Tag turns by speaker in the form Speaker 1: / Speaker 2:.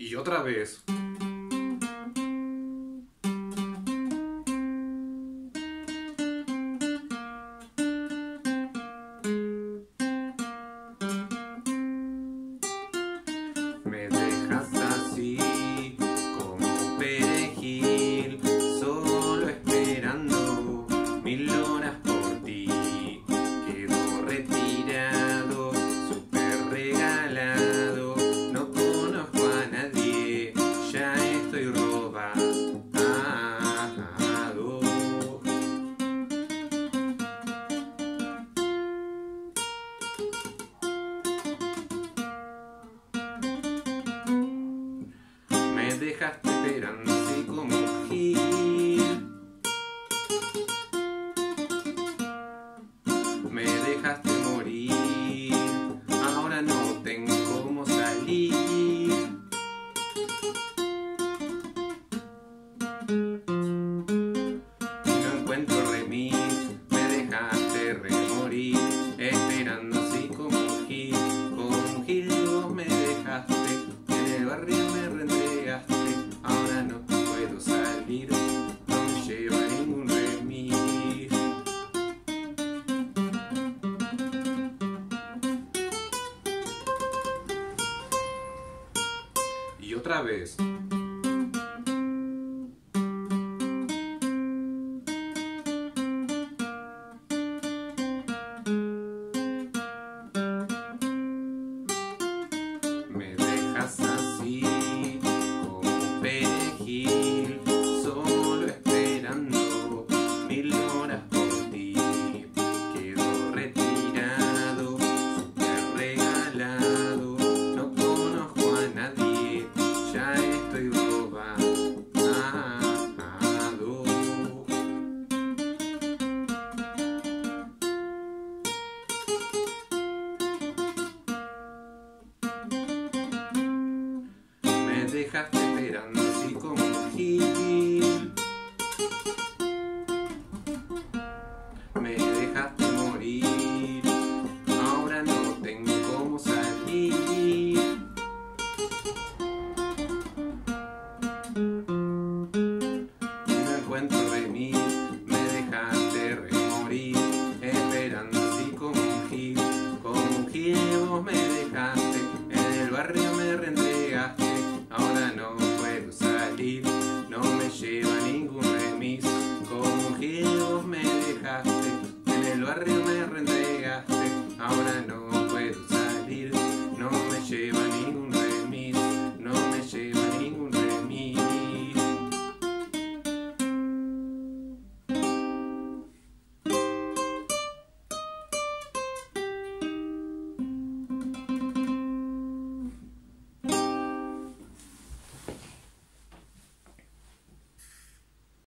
Speaker 1: Y otra vez. Me dejas así como un perejil, solo esperando 1000 horas por ti. Quedo retirado, súper regalado, no conozco a nadie, ya estoy robado. Me dejaste esperando así como un gil. Me dejaste morir. Ahora no tengo cómo salir. Y no encuentro remis. Me dejaste remorir. Esperando así como un gil. Como un gil vos me dejaste. En el barrio me reentregaste. Ahora no puedo salir. No me lleva ningún remis. Y otra vez. Me dejas así como un perejil, solo esperando 1000 horas por ti. Quedo retirado, súper regalado, no conozco a nadie, ya estoy robado. Me dejaste esperando así como un gil. Me dejaste morir. Ahora no tengo cómo salir. No encuentro remis. Me dejaste remorir. Esperando así como un gil. Como un gil vos me dejaste. En el barrio me reentregaste. Ahora no puedo salir, no me lleva ningún remis. Como un gil vos me dejaste, en el barrio me reentregaste. Ahora no